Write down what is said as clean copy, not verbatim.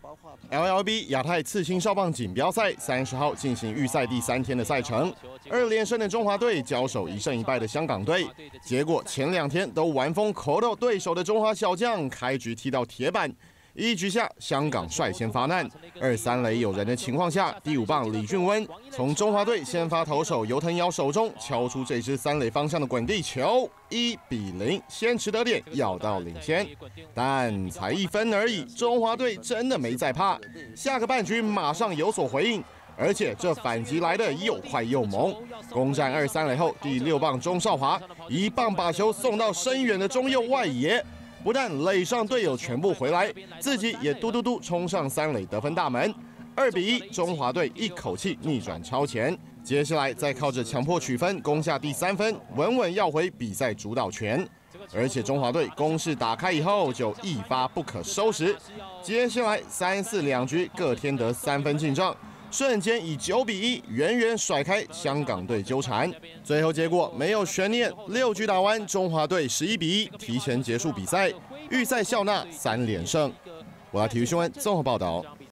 LLB 亚太刺青少棒锦标赛30号进行预赛第3天的赛程，2连胜的中华队交手1胜1败的香港队，结果前2天都玩疯口斗对手的中华小将，开局踢到铁板。 1局下，香港率先发难，2-3垒有人的情况下，第5棒李俊温从中华队先发投手尤腾尧手中敲出这支3垒方向的滚地球，1比0，先持得点，要到领先。但才1分而已，中华队真的没在怕，下个半局马上有所回应，而且这反击来的又快又猛。攻占2-3垒后，第6棒钟少华1棒把球送到深远的中右外野。 不但垒上队友全部回来，自己也嘟嘟嘟冲上3垒得分大门，2比1，中华队一口气逆转超前。接下来再靠着强迫取分攻下第3分，稳稳要回比赛主导权。而且中华队攻势打开以后就一发不可收拾，接下来3、4两局各添得3分进账。 瞬间以9比1远远甩开香港队纠缠，最后结果没有悬念，6局打完，中华队11比1提前结束比赛，预赛笑纳3连胜。我要体育新闻综合报道。